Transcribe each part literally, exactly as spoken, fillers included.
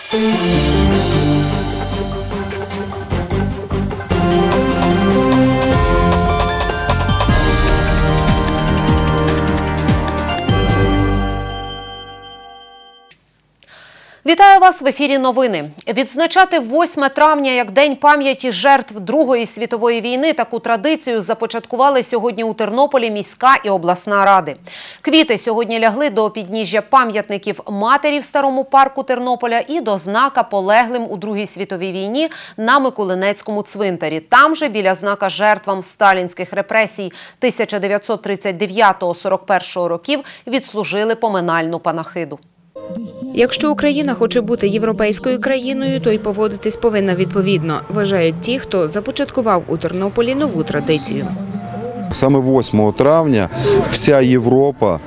Вітаю вас в ефірі новини. Відзначати восьме травня як День пам'яті жертв Другої світової війни таку традицію започаткували сьогодні у Тернополі міська і обласна ради. Квіти сьогодні лягли до підніжжя пам'ятників матері в Старому парку Тернополя і до знака полеглим у Другій світовій війні на Миколинецькому цвинтарі. Там же біля знака жертвам сталінських репресій тисяча дев'ятсот тридцять дев'ятого - сорок першого років відслужили поминальну панахиду. Якщо Україна хоче бути європейською країною, то й поводитись повинна відповідно, вважають ті, хто започаткував у Тернополі нову традицію. Саме восьмого травня вся Європа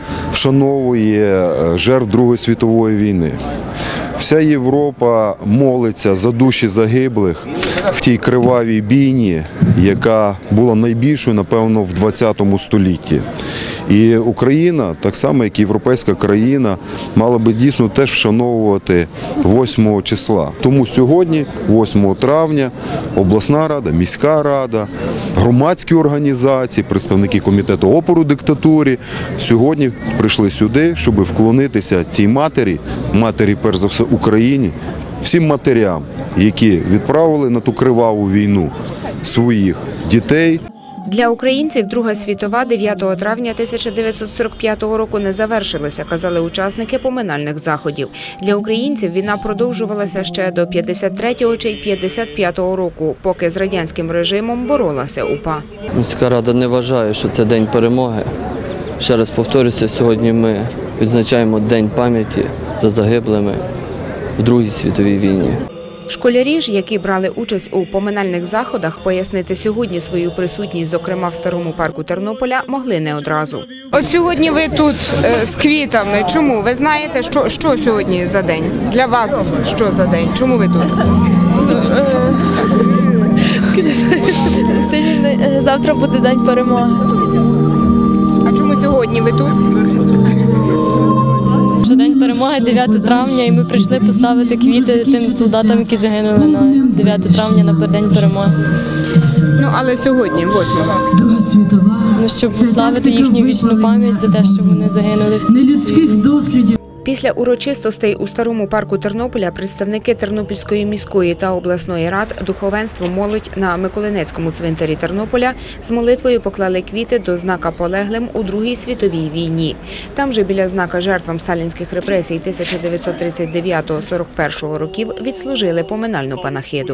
вшановує жертв Другої світової війни. Вся Європа молиться за душі загиблих в тій кривавій бійні, яка була найбільшою, напевно, в ХХ столітті. І Україна, так само як і європейська країна, мала би дійсно теж вшановувати восьмого числа. Тому сьогодні, восьмого травня, обласна рада, міська рада, громадські організації, представники комітету опору диктатурі сьогодні прийшли сюди, щоб вклонитися цій матері, матері перш за все Україні, всім матерям, які відправили на ту криваву війну своїх дітей. Для українців Друга світова дев'ятого травня тисяча дев'ятсот сорок п'ятого року не завершилася, казали учасники поминальних заходів. Для українців війна продовжувалася ще до п'ятдесят третього чи п'ятдесят п'ятого року, поки з радянським режимом боролася УПА. Міська рада не вважає, що це день перемоги. Ще раз повторюся, сьогодні ми відзначаємо День пам'яті за загиблими в Другій світовій війні. Школярі ж, які брали участь у поминальних заходах, пояснити сьогодні свою присутність, зокрема в Старому парку Тернополя, могли не одразу. От сьогодні ви тут е, з квітами. Чому? Ви знаєте, що, що сьогодні за день? Для вас що за день? Чому ви тут? Сьогодні, завтра буде День перемоги. А чому сьогодні ви тут? Що День перемоги дев'яте травня, і ми прийшли поставити квіти тим солдатам, які загинули на дев'яте травня, на День перемоги. Ну, але сьогодні, восьмого. Ну, щоб уславити їхню вічну пам'ять за те, що вони загинули всі. Після урочистостей у Старому парку Тернополя представники Тернопільської міської та обласної рад, духовенство, молодь на Миколинецькому цвинтарі Тернополя з молитвою поклали квіти до знака полеглим у Другій світовій війні. Там же біля знака жертвам сталінських репресій тисяча дев'ятсот тридцять дев'ятого - сорок першого років відслужили поминальну панахиду.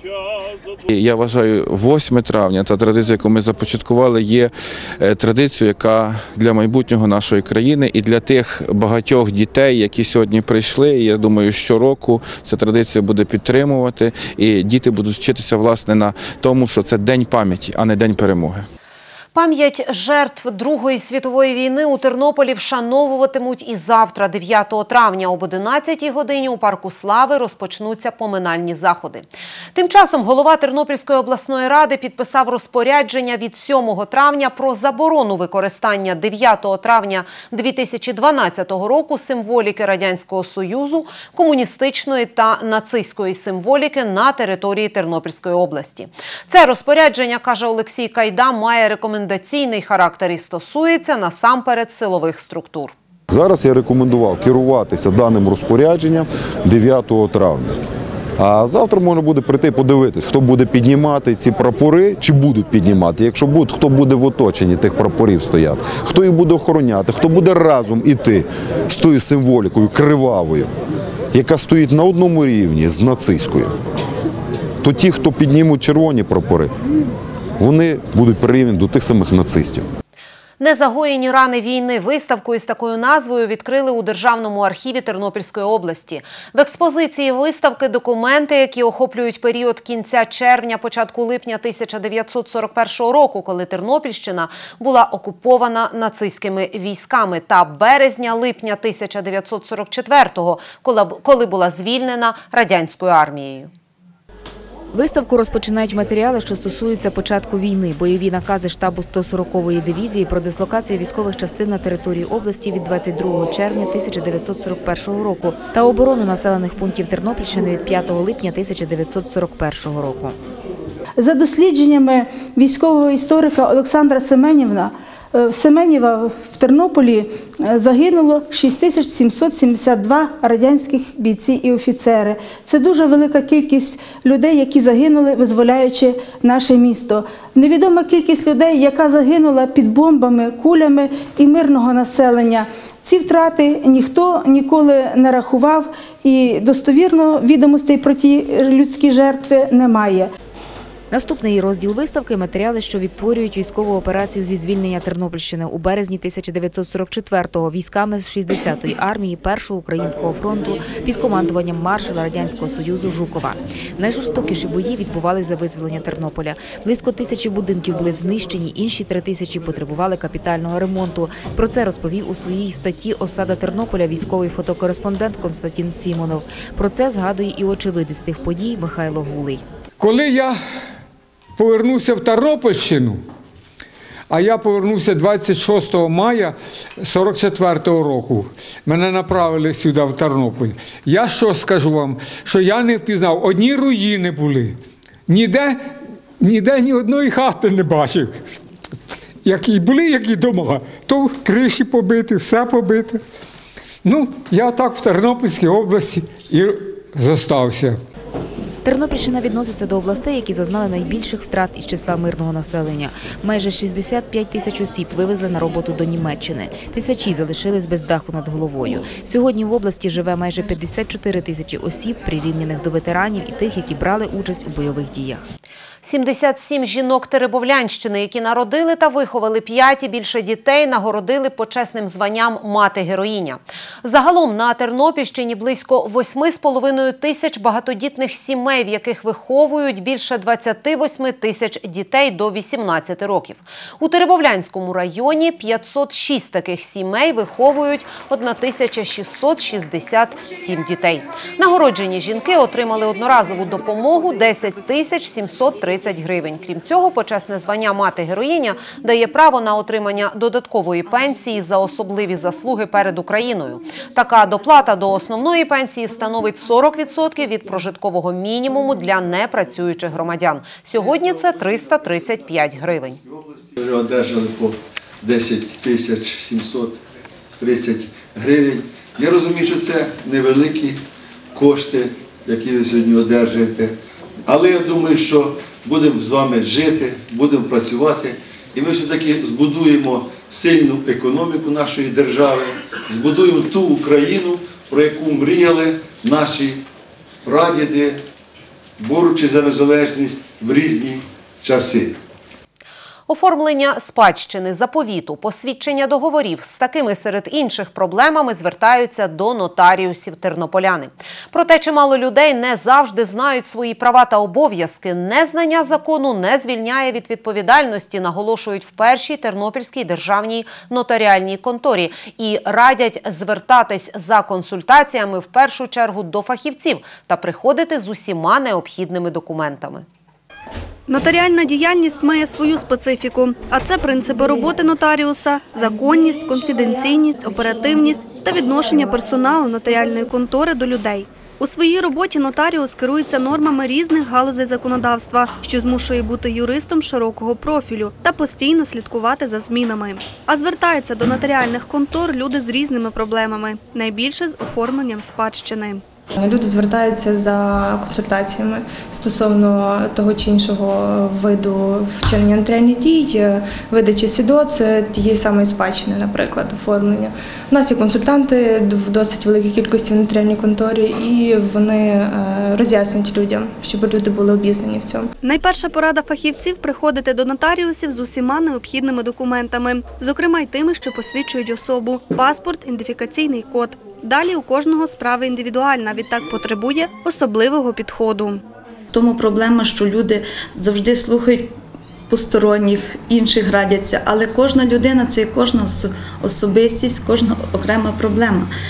Я вважаю, восьме травня, та традиція, яку ми започаткували, є традицією, яка для майбутнього нашої країни і для тих багатьох дітей, які сьогодні прийшли. І я думаю, щороку ця традиція буде підтримувати, і діти будуть вчитися, власне, на тому, що це День пам'яті, а не День перемоги. Пам'ять жертв Другої світової війни у Тернополі вшановуватимуть і завтра, дев'ятого травня, об одинадцятій годині у Парку Слави розпочнуться поминальні заходи. Тим часом голова Тернопільської обласної ради підписав розпорядження від сьомого травня про заборону використання дев'ятого травня дві тисячі дванадцятого року символіки Радянського Союзу, комуністичної та нацистської символіки на території Тернопільської області. Це розпорядження, каже Олексій Кайда, має рекомендації рекомендаційний характер і стосується насамперед силових структур. Зараз я рекомендував керуватися даним розпорядженням дев'ятого травня. А завтра можна буде прийти подивитись, хто буде піднімати ці прапори, чи будуть піднімати. Якщо будуть, хто буде в оточенні тих прапорів стояти, хто їх буде охороняти, хто буде разом іти з тою символікою кривавою, яка стоїть на одному рівні з нацистською. То ті, хто піднімуть червоні прапори, вони будуть прирівняні до тих самих нацистів. Незагоєні рани війни. Виставку із такою назвою відкрили у Державному архіві Тернопільської області. В експозиції виставки документи, які охоплюють період кінця червня, початку липня тисяча дев'ятсот сорок першого року, коли Тернопільщина була окупована нацистськими військами, та березня-липня тисяча дев'ятсот сорок четвертого, коли була звільнена радянською армією. Виставку розпочинають матеріали, що стосуються початку війни, бойові накази штабу сто сорокової дивізії про дислокацію військових частин на території області від двадцять другого червня тисяча дев'ятсот сорок першого року та оборону населених пунктів Тернопільщини від п'ятого липня тисяча дев'ятсот сорок першого року. За дослідженнями військового історика Олександра Семенівна, Семенєва в Тернополі загинуло шість тисяч сімсот сімдесят два радянських бійці і офіцери. Це дуже велика кількість людей, які загинули, визволяючи наше місто. Невідома кількість людей, яка загинула під бомбами, кулями і мирного населення. Ці втрати ніхто ніколи не рахував і достовірно відомостей про ті людські жертви немає. Наступний розділ виставки – матеріали, що відтворюють військову операцію зі звільнення Тернопільщини у березні тисяча дев'ятсот сорок четвертого військами з шістдесятої армії Першого українського фронту під командуванням маршала Радянського Союзу Жукова. Найжорстокіші бої відбувалися за визволення Тернополя. Близько тисячі будинків були знищені, інші три тисячі потребували капітального ремонту. Про це розповів у своїй статті «Осада Тернополя» військовий фотокореспондент Константин Сімонов. Про це згадує і очевидець тих подій Михайло Гулий. Коли я повернувся в Тернопільщину, а я повернувся двадцять шостого мая сорок четвертого року. Мене направили сюди, в Тернопіль. Я що скажу вам, що я не впізнав. Одні руїни були. Ніде, ніде ні одної хати не бачив. Які були, які дома, то криші побиті, все побите. Ну, я так в Тернопільській області і зостався. Тернопільщина відноситься до областей, які зазнали найбільших втрат із числа мирного населення. Майже шістдесят п'ять тисяч осіб вивезли на роботу до Німеччини. Тисячі залишились без даху над головою. Сьогодні в області живе майже п'ятдесят чотири тисячі осіб, прирівняних до ветеранів і тих, які брали участь у бойових діях. сімдесят сім жінок Теребовлянщини, які народили та виховали п'ять і більше дітей, нагородили почесним званням «Мати-героїня». Загалом на Тернопільщині близько восьми з половиною тисяч багатодітних сімей, в яких виховують більше двадцяти восьми тисяч дітей до вісімнадцяти років. У Теребовлянському районі п'ятсот шість таких сімей виховують тисяча шістсот шістдесят сім дітей. Нагороджені жінки отримали одноразову допомогу десять тисяч сімсот тридцять гривень. Крім цього, почесне звання «Мати-героїня» дає право на отримання додаткової пенсії за особливі заслуги перед Україною. Така доплата до основної пенсії становить сорок відсотків від прожиткового мінімуму для непрацюючих громадян. Сьогодні це триста тридцять п'ять гривень. Вже одержали по десять тисяч сімсот тридцять гривень. Я розумію, що це невеликі кошти, які ви сьогодні одержуєте. Але я думаю, що будемо з вами жити, будемо працювати, і ми все-таки збудуємо сильну економіку нашої держави, збудуємо ту Україну, про яку мріяли наші прадіди, борючи за незалежність в різні часи. Оформлення спадщини, заповіту, посвідчення договорів – з такими серед інших проблемами звертаються до нотаріусів тернополяни. Проте чимало людей не завжди знають свої права та обов'язки. Незнання закону не звільняє від відповідальності, наголошують в першій Тернопільській державній нотаріальній конторі і радять звертатись за консультаціями в першу чергу до фахівців та приходити з усіма необхідними документами. Нотаріальна діяльність має свою специфіку, а це принципи роботи нотаріуса, законність, конфіденційність, оперативність та відношення персоналу нотаріальної контори до людей. У своїй роботі нотаріус керується нормами різних галузей законодавства, що змушує бути юристом широкого профілю та постійно слідкувати за змінами. А звертаються до нотаріальних контор люди з різними проблемами, найбільше з оформленням спадщини. Люди звертаються за консультаціями стосовно того чи іншого виду вчинення нотаріальних дій, видачі свідоцтв, тієї самої спадщини, наприклад, оформлення. У нас є консультанти в досить великій кількості в нотаріальній конторі, і вони роз'яснюють людям, щоб люди були обізнані в цьому. Найперша порада фахівців – приходити до нотаріусів з усіма необхідними документами, зокрема й тими, що посвідчують особу – паспорт, ідентифікаційний код. Далі у кожного справа індивідуальна, відтак потребує особливого підходу. Тому проблема, що люди завжди слухають посторонніх, інших радяться, але кожна людина – це кожна особистість, кожна окрема проблема.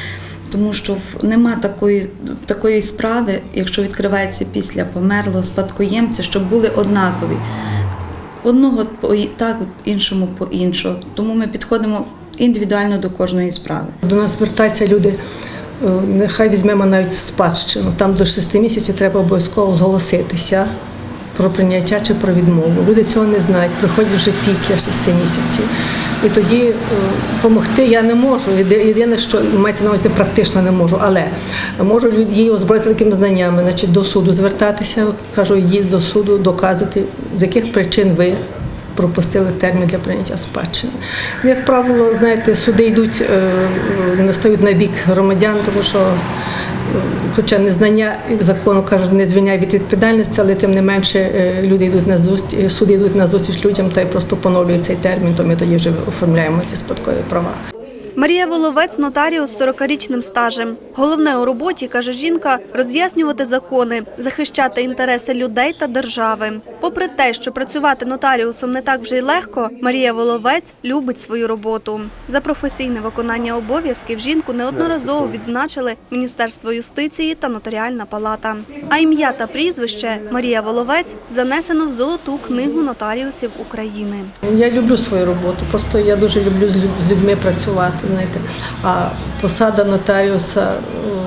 Тому що в- нема такої, такої справи, якщо відкривається після померлого спадкоємця, щоб були однакові. Одного по і- так, іншому по іншому. Тому ми підходимо індивідуально до кожної справи. До нас звертаються люди, е, нехай візьмемо навіть спадщину. Там до шести місяців треба обов'язково зголоситися про прийняття чи про відмову. Люди цього не знають, приходять вже після шести місяців. І тоді допомогти я не можу. Єди- Єдине, що мається на увазі, практично не можу, але можу люд- її озброїти такими знаннями, значить, до суду звертатися, кажу, йдіть до суду, доказуйте, з яких причин ви пропустили термін для прийняття спадщини. Як правило, знаєте, суди йдуть, е, не стають на бік громадян, тому що, е, хоча незнання закону, кажуть, не звільняє від відповідальності, але тим не менше е, люди йдуть на зустріч, суди йдуть на зустріч людям та й просто поновлюють цей термін, то ми тоді вже оформляємо ті спадкові права. Марія Воловець – нотаріус з сорокарічним стажем. Головне у роботі, каже жінка, роз'яснювати закони, захищати інтереси людей та держави. Попри те, що працювати нотаріусом не так вже й легко, Марія Воловець любить свою роботу. За професійне виконання обов'язків жінку неодноразово відзначили Міністерство юстиції та Нотаріальна палата. А ім'я та прізвище Марія Воловець занесено в Золоту книгу нотаріусів України. Я люблю свою роботу, просто я дуже люблю з лю- з людьми працювати, знаєте. А посада нотаріуса е,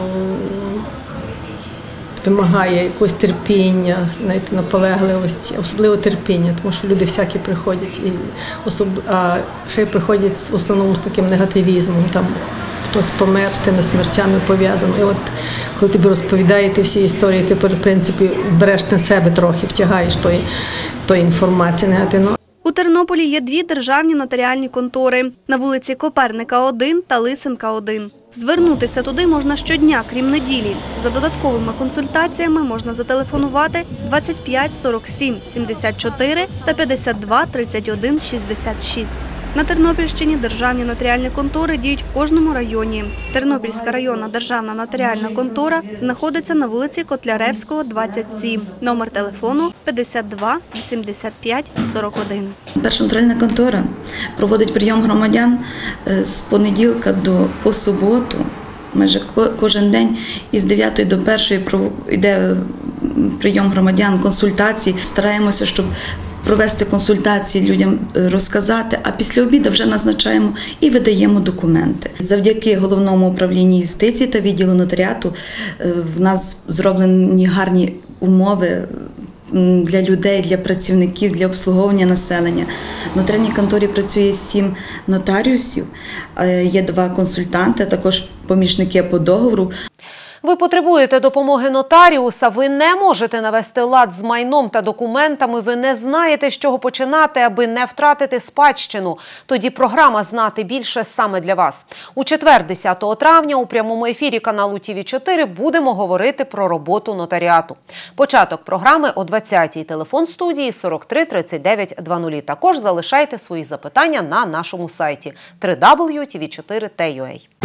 вимагає якогось терпіння, знаєте, наполегливості, особливо терпіння, тому що люди всякі приходять, і особ... а ще й приходять в основному з таким негативізмом, там хтось помер, з тими смертями пов'язано. І от коли тобі розповідають ті всі історії, ти, в принципі, береш на себе трохи, втягаєш тої, тої інформації негативно. У Тернополі є дві державні нотаріальні контори – на вулиці Коперника, один та Лисенка, один. Звернутися туди можна щодня, крім неділі. За додатковими консультаціями можна зателефонувати двадцять п'ять сорок сім сімдесят чотири та п'ятдесят два тридцять один шістдесят шість. На Тернопільщині державні нотаріальні контори діють в кожному районі. Тернопільська районна державна нотаріальна контора знаходиться на вулиці Котляревського, двадцять сім. Номер телефону п'ятдесят два вісімдесят п'ять сорок один. Перша нотаріальна контора проводить прийом громадян е, з понеділка до по суботу, майже ко- кожен день, із дев'ятої до першої пров- йде прийом громадян, консультації. Стараємося, щоб провести консультації, людям розказати, а після обіду вже назначаємо і видаємо документи. Завдяки Головному управлінню юстиції та відділу нотаріату е, в нас зроблені гарні умови для людей, для працівників, для обслуговування населення. В нотаріальній конторі працює сім нотаріусів, е, є два консультанти, також помічники по договору. Ви потребуєте допомоги нотаріуса, ви не можете навести лад з майном та документами, ви не знаєте, з чого починати, аби не втратити спадщину. Тоді програма «Знати більше» саме для вас. У четвер, десятого травня, у прямому ефірі каналу Ті Ві чотири будемо говорити про роботу нотаріату. Початок програми о двадцятій. Телефон студії сорок три тридцять дев'ять двадцять. Також залишайте свої запитання на нашому сайті дабл ю дабл ю дабл ю крапка ті ві чотири крапка ю а.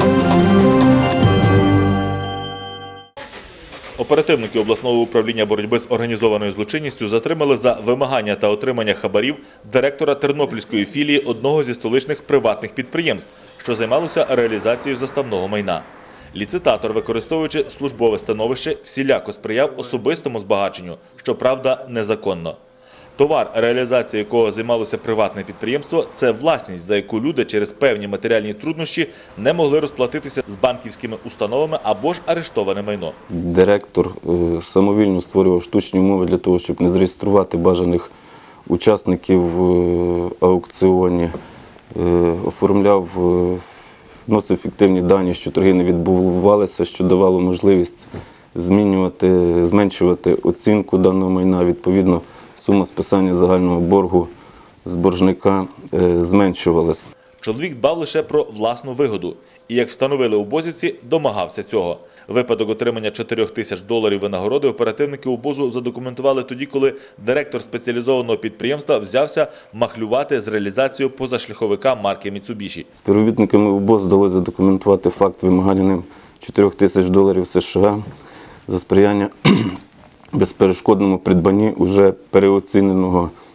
Оперативники обласного управління боротьби з організованою злочинністю затримали за вимагання та отримання хабарів директора тернопільської філії одного зі столичних приватних підприємств, що займалося реалізацією заставного майна. Ліцитатор, використовуючи службове становище, всіляко сприяв особистому збагаченню, щоправда, незаконно. Товар, реалізація якого займалося приватне підприємство, це власність, за яку люди через певні матеріальні труднощі не могли розплатитися з банківськими установами або ж арештоване майно. Директор е, самовільно створював штучні умови для того, щоб не зареєструвати бажаних учасників в аукціоні, е, оформляв, е, вносив фіктивні дані, що торги не відбувалися, що давало можливість змінювати, зменшувати оцінку даного майна, відповідно. Сума списання загального боргу з боржника е, зменшувалась. Чоловік дбав лише про власну вигоду і, як встановили обозівці, домагався цього. Випадок отримання чотирьох тисяч доларів винагороди оперативники обозу задокументували тоді, коли директор спеціалізованого підприємства взявся махлювати з реалізацією позашляховика марки Mitsubishi. Співробітниками обозу вдалося задокументувати факт вимагання ним чотирьох тисяч доларів США за сприяння безперешкодному придбанні уже переоціненого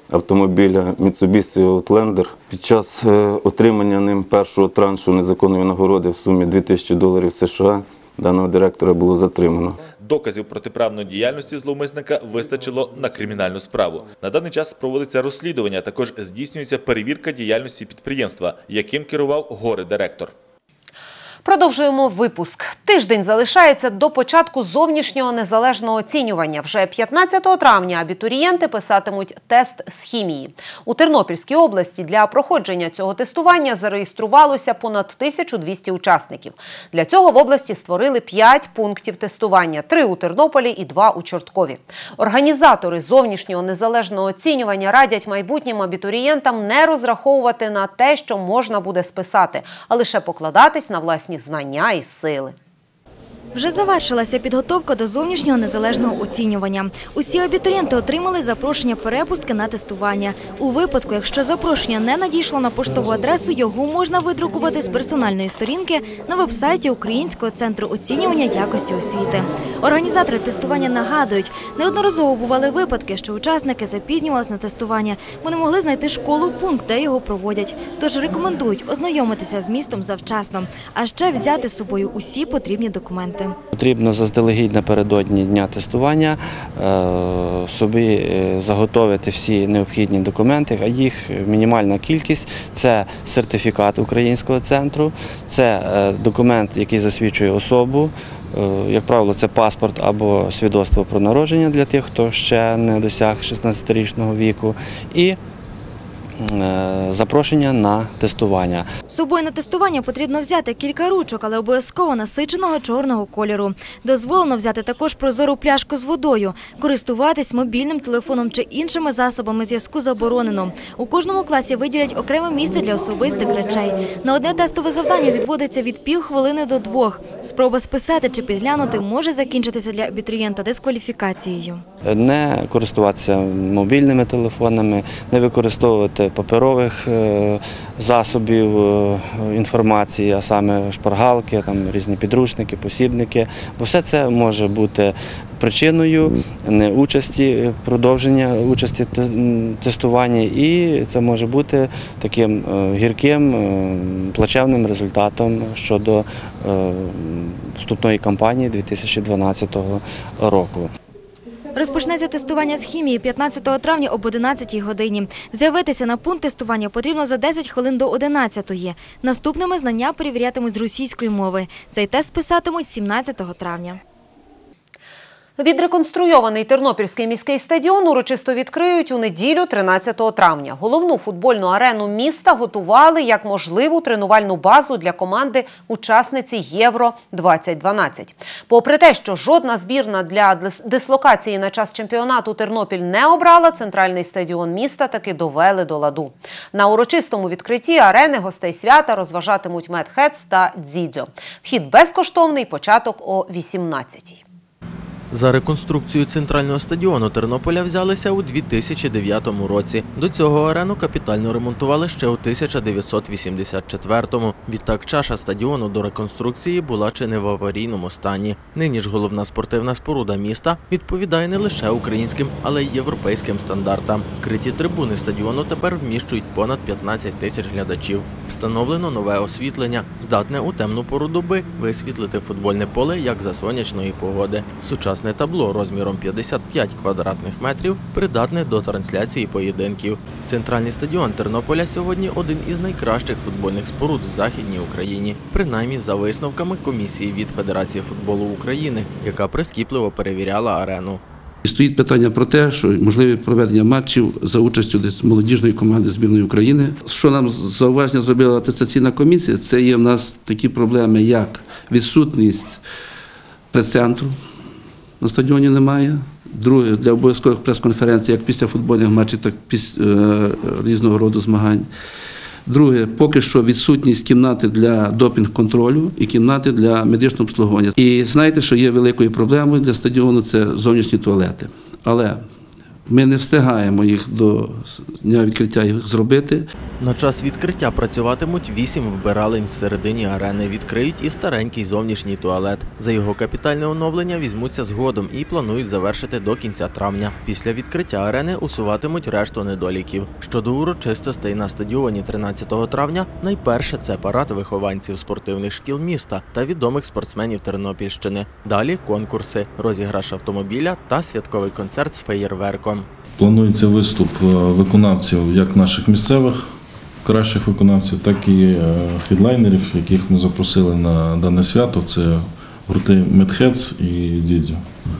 автомобіля Mitsubishi Outlander. Під час отримання ним першого траншу незаконної нагороди в сумі дві тисячі доларів США даного директора було затримано. Доказів протиправної діяльності зловмисника вистачило на кримінальну справу. На даний час проводиться розслідування, а також здійснюється перевірка діяльності підприємства, яким керував горе-директор. Продовжуємо випуск. Тиждень залишається до початку зовнішнього незалежного оцінювання. Вже п'ятнадцятого травня абітурієнти писатимуть тест з хімії. У Тернопільській області для проходження цього тестування зареєструвалося понад тисячу двісті учасників. Для цього в області створили п'ять пунктів тестування – три у Тернополі і два у Чорткові. Організатори зовнішнього незалежного оцінювання радять майбутнім абітурієнтам не розраховувати на те, що можна буде списати, а лише покладатись на власні знання і сили. Вже завершилася підготовка до зовнішнього незалежного оцінювання. Усі абітурієнти отримали запрошення перепустки на тестування. У випадку, якщо запрошення не надійшло на поштову адресу, його можна видрукувати з персональної сторінки на веб-сайті Українського центру оцінювання якості освіти. Організатори тестування нагадують, неодноразово бували випадки, що учасники запізнювалися на тестування, бо не могли знайти школу, пункт, де його проводять. Тож рекомендують ознайомитися з містом завчасно, а ще взяти з собою усі потрібні документи. Потрібно заздалегідь напередодні дня тестування собі заготовити всі необхідні документи, а їх мінімальна кількість – це сертифікат Українського центру, це документ, який засвідчує особу, як правило, це паспорт або свідоцтво про народження для тих, хто ще не досяг шістнадцятирічного віку, і запрошення на тестування. З собою на тестування потрібно взяти кілька ручок, але обов'язково насиченого чорного кольору. Дозволено взяти також прозору пляшку з водою. Користуватись мобільним телефоном чи іншими засобами зв'язку заборонено. У кожному класі виділять окреме місце для особистих речей. На одне тестове завдання відводиться від півхвилини до двох. Спроба списати чи підглянути може закінчитися для абітурієнта дискваліфікацією. Не користуватися мобільними телефонами, не використовувати паперових засобів інформації, а саме шпаргалки, там, різні підручники, посібники. Бо все це може бути причиною неучасті, продовження участі в тестуванні, і це може бути таким гірким, плачевним результатом щодо вступної кампанії дві тисячі дванадцятого року. Розпочнеться тестування з хімії п'ятнадцятого травня об одинадцятій годині. З'явитися на пункт тестування потрібно за десять хвилин до одинадцятої. Наступними знання перевірятимуть з російської мови. Цей тест писатимуть сімнадцятого травня. Відреконструйований Тернопільський міський стадіон урочисто відкриють у неділю тринадцятого травня. Головну футбольну арену міста готували як можливу тренувальну базу для команди учасниці Євро двадцять дванадцять. Попри те, що жодна збірна для дислокації на час чемпіонату Тернопіль не обрала, центральний стадіон міста таки довели до ладу. На урочистому відкритті арени гостей свята розважатимуть Медхец та Дзідзьо. Вхід безкоштовний, початок о вісімнадцятій. За реконструкцію центрального стадіону Тернополя взялися у дві тисячі дев'ятому році. До цього арену капітально ремонтували ще у тисяча дев'ятсот вісімдесят четвертому. Відтак чаша стадіону до реконструкції була чи не в аварійному стані. Нині ж головна спортивна споруда міста відповідає не лише українським, але й європейським стандартам. Криті трибуни стадіону тепер вміщують понад п'ятнадцять тисяч глядачів. Встановлено нове освітлення, здатне у темну пору доби висвітлити футбольне поле як за сонячної погоди. Сучасне табло розміром п'ятдесят п'ять квадратних метрів придатне до трансляції поєдинків. Центральний стадіон Тернополя сьогодні один із найкращих футбольних споруд в Західній Україні, принаймні за висновками комісії від Федерації футболу України, яка прискіпливо перевіряла арену. Стоїть питання про те, що можливе проведення матчів за участю десь молодіжної команди збірної України. Що нам зауваження зробила атестаційна комісія, це є в нас такі проблеми, як відсутність прес-центру, на стадіоні немає. Друге, для обов'язкових прес-конференцій, як після футбольних матчів, так і після е, різного роду змагань. Друге, поки що відсутність кімнати для допінг-контролю і кімнати для медичного обслуговування. І знаєте, що є великою проблемою для стадіону – це зовнішні туалети. Але Ми не встигаємо їх до дня відкриття їх зробити. На час відкриття працюватимуть вісім вбиралень всередині арени. Відкриють і старенький зовнішній туалет. За його капітальне оновлення візьмуться згодом і планують завершити до кінця травня. Після відкриття арени усуватимуть решту недоліків. Щодо урочистостей на стадіоні тринадцятого травня, найперше це парад вихованців спортивних шкіл міста та відомих спортсменів Тернопільщини. Далі конкурси, розіграш автомобіля та святковий концерт з феєрверком. Планується виступ виконавців як наших місцевих кращих виконавців, так і хедлайнерів, яких ми запросили на дане свято. Це гурти Медхедс і Дідзю.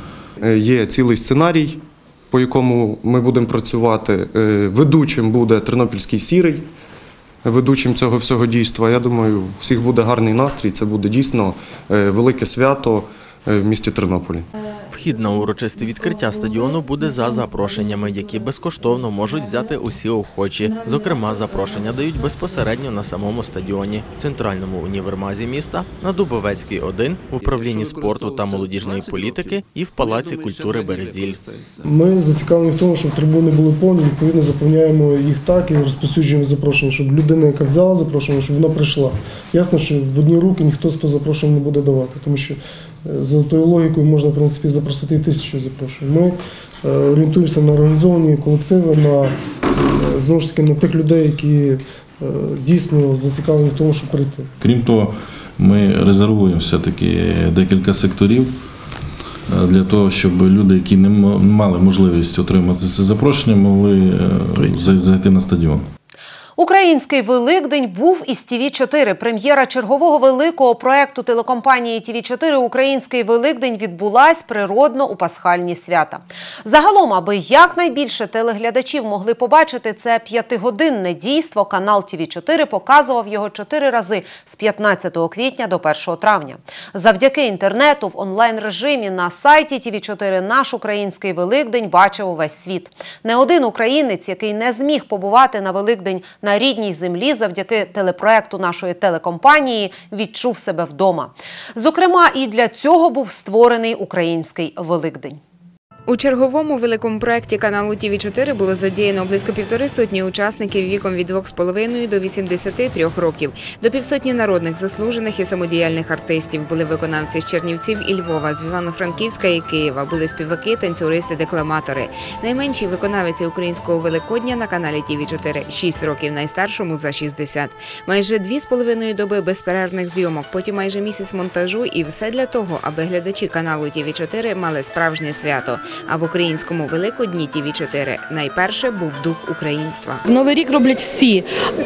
Є цілий сценарій, по якому ми будемо працювати. Ведучим буде Тернопільський Сірий, ведучим цього всього дійства. Я думаю, у всіх буде гарний настрій, це буде дійсно велике свято в місті Тернополі. Вхід на урочисте відкриття стадіону буде за запрошеннями, які безкоштовно можуть взяти усі охочі. Зокрема, запрошення дають безпосередньо на самому стадіоні, в центральному універмазі міста, на Дубовецькій один, в управлінні спорту та молодіжної політики і в Палаці культури «Березіль». Ми зацікавлені в тому, щоб трибуни були повні, відповідно заповняємо їх так і розповсюджуємо запрошення, щоб людина, яка взяла запрошення, щоб вона прийшла. Ясно, що в одні руки ніхто з того запрошення не буде давати, тому що за тою логікою можна, в принципі, запросити і тисячу запрошень. Ми орієнтуємося на організовані колективи, на, знову ж таки, на тих людей, які дійсно зацікавлені в тому, щоб прийти. Крім того, ми резервуємо все-таки декілька секторів для того, щоб люди, які не мали можливість отримати це запрошення, могли зайти на стадіон. Український Великдень був із Ті Ві чотири. Прем'єра чергового великого проєкту телекомпанії Ті Ві чотири «Український Великдень» відбулась природно у пасхальні свята. Загалом, аби якнайбільше телеглядачів могли побачити це п'ятигодинне дійство, канал Ті Ві чотири показував його чотири рази з п'ятнадцятого квітня до першого травня. Завдяки інтернету в онлайн-режимі на сайті Ті Ві чотири наш Український Великдень бачив увесь світ. Не один українець, який не зміг побувати на Великдень на рідній землі завдяки телепроекту нашої телекомпанії, відчув себе вдома. Зокрема, і для цього був створений Український Великдень. У черговому великому проєкті каналу Ті Ві чотири було задіяно близько півтори сотні учасників віком від двох з половиною до вісімдесяти трьох років. До півсотні народних, заслужених і самодіяльних артистів. Були виконавці з Чернівців і Львова, з Івано-Франківська і Києва. Були співаки, танцюристи, декламатори. Найменші виконавиці українського Великодня на каналі Ті Ві чотири – шість років, найстаршому за шістдесят. Майже дві з половиною доби безперервних зйомок, потім майже місяць монтажу і все для того, аби глядачі каналу Ті Ві чотири мали справжнє свято. А в українському Великодні Ті Ві чотири найперше був дух українства. Новий рік роблять всі,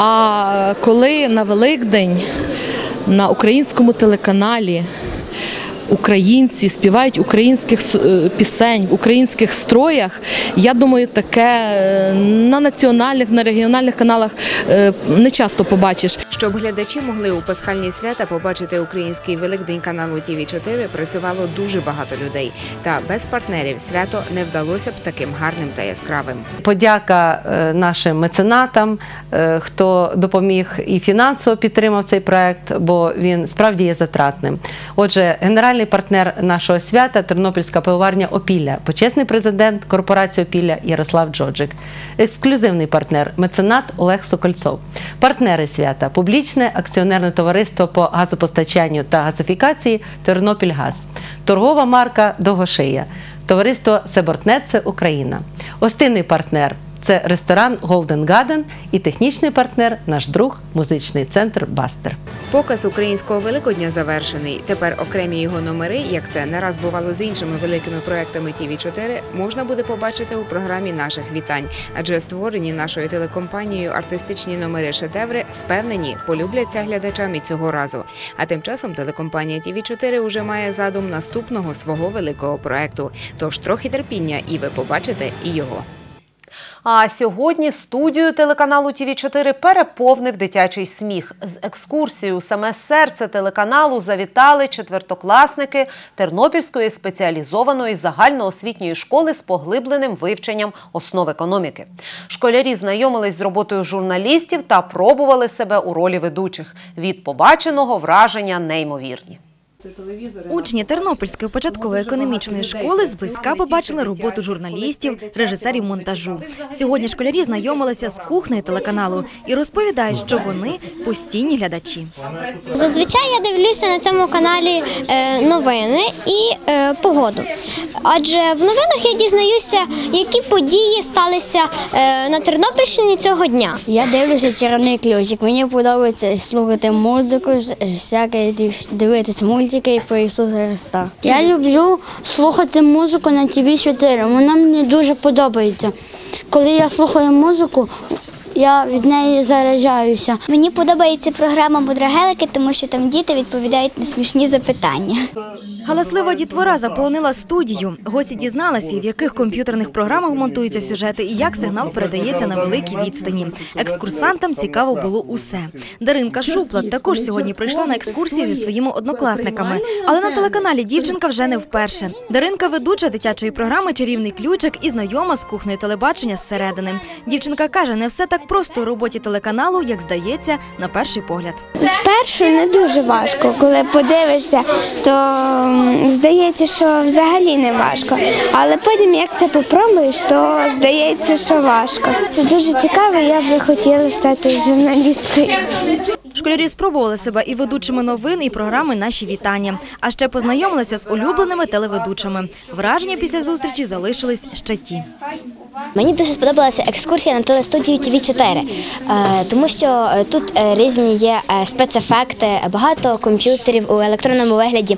а коли на Великдень на українському телеканалі українці співають українських пісень, в українських строях, я думаю, таке на національних, на регіональних каналах не часто побачиш. Щоб глядачі могли у пасхальні свята побачити Український Великдень каналу Ті Ві чотири, працювало дуже багато людей. Та без партнерів свято не вдалося б таким гарним та яскравим. Подяка нашим меценатам, хто допоміг і фінансово підтримав цей проект, бо він справді є затратним. Отже, генеральний партнер нашого свята – Тернопільська пивоварня «Опілля», почесний президент корпорації «Опілля» Ярослав Джоджик, ексклюзивний партнер – меценат Олег Сокольцов, партнери свята – публічне акціонерне товариство по газопостачанню та газифікації «Тернопільгаз», торгова марка «Довгошия», товариство «Себортнет» Україна, гостинний партнер – це ресторан «Голден Гаден» і технічний партнер – наш друг, музичний центр «Бастер». Показ Українського Великодня завершений. Тепер окремі його номери, як це не раз бувало з іншими великими проектами Ті Ві чотири, можна буде побачити у програмі наших вітань. Адже створені нашою телекомпанією артистичні номери-шедеври, впевнені, полюбляться глядачам і цього разу. А тим часом телекомпанія Ті Ві чотири вже має задум наступного свого великого проекту. Тож трохи терпіння і ви побачите і його. А сьогодні студію телеканалу Ті Ві чотири переповнив дитячий сміх. З екскурсією у саме серце телеканалу завітали четвертокласники Тернопільської спеціалізованої загальноосвітньої школи з поглибленим вивченням основ економіки. Школярі знайомились з роботою журналістів та пробували себе у ролі ведучих. Від побаченого враження неймовірні. Учні Тернопільської початкової економічної школи зблизька побачили роботу журналістів, режисерів монтажу. Сьогодні школярі знайомилися з кухнею телеканалу і розповідають, що вони постійні глядачі. Зазвичай я дивлюся на цьому каналі е, новини і е, погоду. Адже в новинах я дізнаюся, які події сталися е, на Тернопільщині цього дня. Я дивлюся «Чарівний ключик». Мені подобається слухати музику, всяке, дивитися мультики про Ісуса Христа. Я люблю слухати музику на Ті Ві чотири. Вона мені дуже подобається. Коли я слухаю музику, я від неї заряджаюся. Мені подобається програма «Мудрагелики», тому що там діти відповідають на смішні запитання. Галаслива дітвора заполонила студію. Гості дізналися, в яких комп'ютерних програмах монтуються сюжети і як сигнал передається на великій відстані. Екскурсантам цікаво було усе. Даринка Шуплат також сьогодні прийшла на екскурсії зі своїми однокласниками. Але на телеканалі дівчинка вже не вперше. Даринка – ведуча дитячої програми «Чарівний ключик» і знайома з кухнею телебачення зсередини. Дівчинка каже, не все так просто у роботі телеканалу, як здається, на перший погляд. Спершу не дуже важко. Коли подивишся, то здається, що взагалі не важко. Але потім, як це попробуєш, то здається, що важко. Це дуже цікаво, я би хотіла стати журналісткою. Школярі спробували себе і ведучими новин, і програми «Наші вітання». А ще познайомилися з улюбленими телеведучими. Враження після зустрічі залишились ще ті. Мені дуже сподобалася екскурсія на телестудію Ті Ві чотири, тому що тут різні є спецефекти, багато комп'ютерів у електронному вигляді,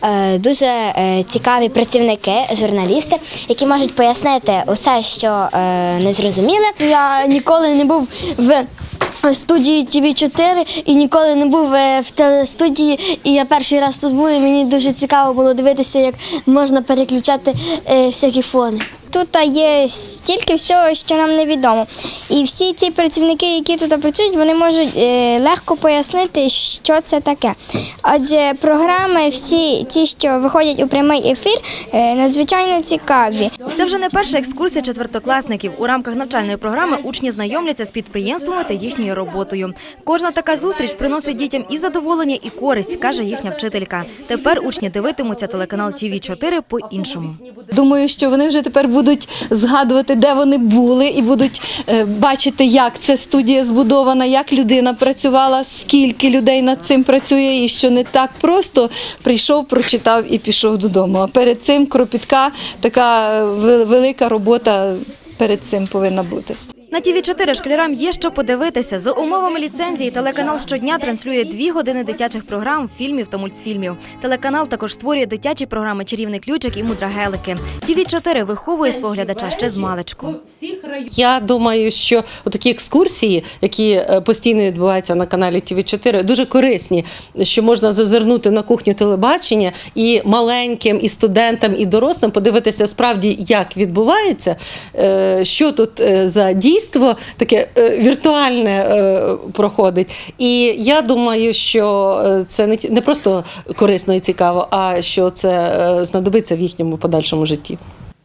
дуже цікаві працівники, журналісти, які можуть пояснити усе, що не зрозуміли. Я ніколи не був в студії Ті Ві чотири і ніколи не був в телестудії, і я перший раз тут був, і мені дуже цікаво було дивитися, як можна переключати всякі фони. Тут є стільки всього, що нам невідомо. І всі ці працівники, які тут працюють, вони можуть легко пояснити, що це таке. Адже програми, всі ті, що виходять у прямий ефір, надзвичайно цікаві. Це вже не перша екскурсія четвертокласників. У рамках навчальної програми учні знайомляться з підприємствами та їхньою роботою. Кожна така зустріч приносить дітям і задоволення, і користь, каже їхня вчителька. Тепер учні дивитимуться телеканал Ті Ві чотири по-іншому. Думаю, що вони вже тепер будуть згадувати, де вони були, і будуть е, бачити, як ця студія збудована, як людина працювала, скільки людей над цим працює, і що не так просто прийшов, прочитав і пішов додому. А перед цим кропітка, така велика робота перед цим повинна бути. На Ті Ві чотири школярам є що подивитися. За умовами ліцензії телеканал щодня транслює дві години дитячих програм, фільмів та мультфільмів. Телеканал також створює дитячі програми «Чарівний ключик» і «Мудрагелики». Ті Ві чотири виховує свого глядача ще з маличку. Я думаю, що такі екскурсії, які постійно відбуваються на каналі Ті Ві чотири, дуже корисні, що можна зазирнути на кухню телебачення і маленьким, і студентам, і дорослим подивитися справді, як відбувається, що тут за дійсно таке віртуальне проходить. І я думаю, що це не просто корисно і цікаво, а що це знадобиться в їхньому подальшому житті.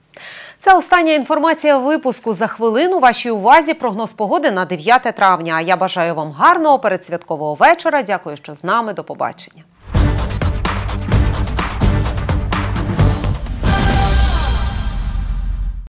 Це остання інформація випуску. За хвилину вашій увазі прогноз погоди на дев'яте травня. А я бажаю вам гарного передсвяткового вечора. Дякую, що з нами. До побачення.